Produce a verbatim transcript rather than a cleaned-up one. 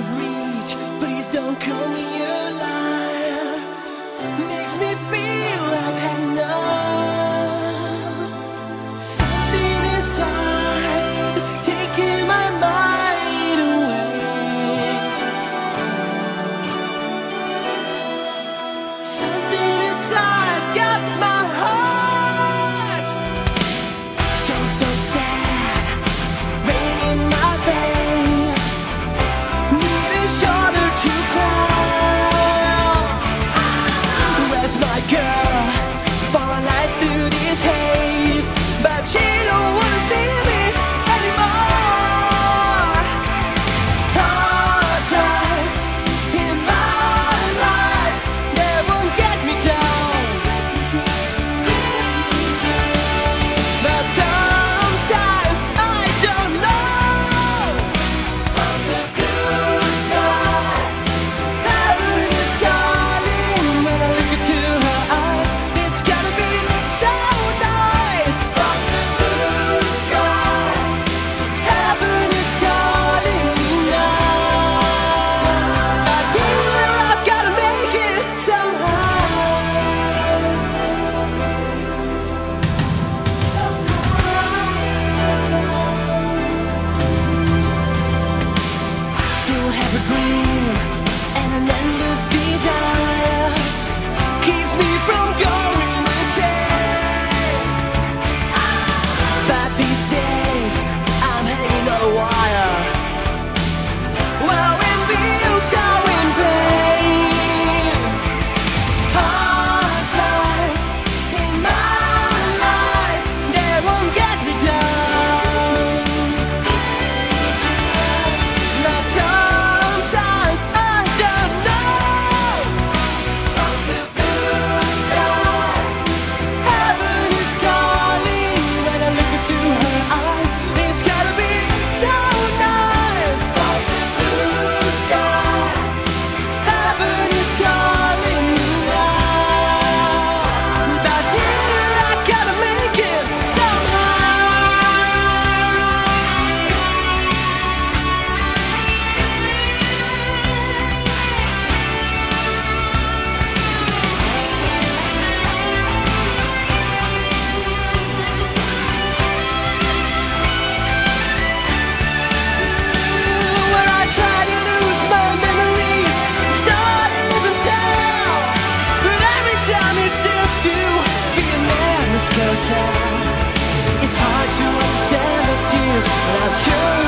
reach. Please don't call me a liar. Makes me feel I've had enough. Something inside is taking my mind away. Something inside gets my heart. Still so sad, rain in my veins. Need a shoulder to cry. Where's my girl for a life through this haze? But she don't wanna see me anymore. Hard times in my life, they won't get me down. But sometimes I don't know. From the blue sky, heaven is calling. When I look into her eyes, it's gotta be so nice. From the blue sky, heaven is calling me now. But here I've gotta make it somehow. Still have a dream and an endless desire keeps me from going insane. But these days I'm hanging on a wire. Well, it feels so in vain. Hard times in my life, they won't get me down. But sometimes I don't know. From the blue sky, heaven is calling. When I look into her eyes, it's gotta be so nice. From the blue sky, heaven is calling me now. But here I gotta make it somehow. Where I try to lose my memories, start to live in town. But every time it seems to be a man that's closer, it's hard to understand those tears. But I'm sure